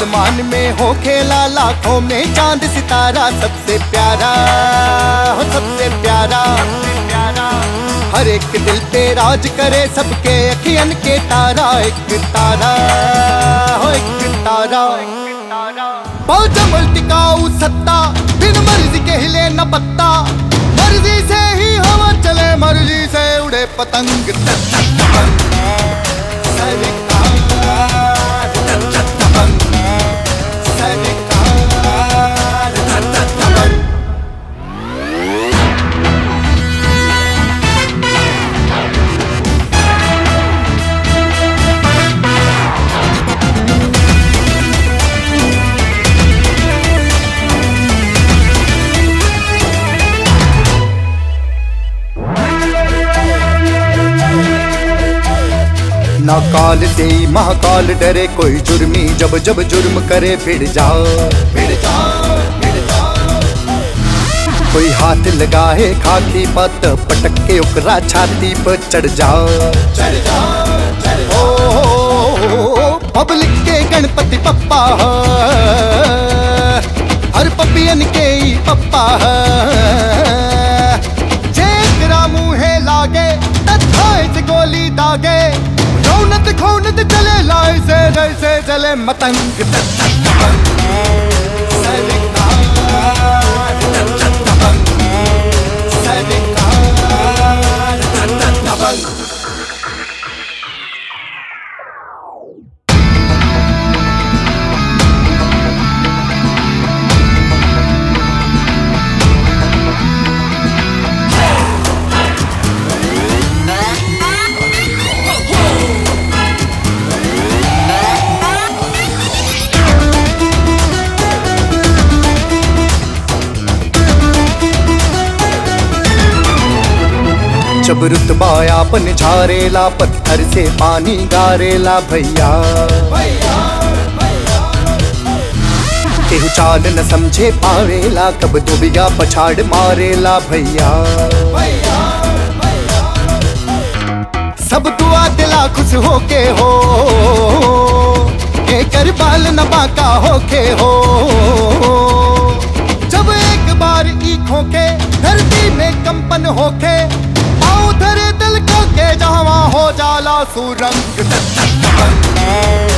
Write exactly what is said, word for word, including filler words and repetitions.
आसमान में हो खेला लाखों में चांद सितारा, सबसे प्यारा हो सबसे प्यारा, प्यारा हर एक दिल पे राज करे, सबके अखियन के तारा, एक तारा हो एक तारा, बहुत जमल टिकाऊ सत्ता, बिन मर्जी के हिले न पत्ता, मर्जी से ही हवा चले, मर्जी से उड़े पतंग। ना काल से महाकाल डरे, कोई जुर्मी जब जब जुर्म करे फिर जाओ फिर जाओ फिर जाओ, कोई हाथ लगाए खाकी पत पटक के ओकरा छाती पर चढ़ जाओ चढ़ जाओ चढ़ जाओ। पब्लिक के गणपति पप्पा हर पपियन के ही पप्पा, जेकरा मुँहे लागे तथाए से गोली दागे, रौनत खौनत चले लाए से जैसे चले मतंग। जब रुतबा आपन झारेला, पत्थर से पानी गारेला भैया, केहू चाल न समझे पावेला, कब दुबिया पछाड़ मारेला भैया। सब दुआ दिला खुश होके हो, एकर बाल न बाका होके हो, जब एक बार ई खोके धरती में कंपन होके, उधर दिल को के जहाँ हो जाला सुरंग।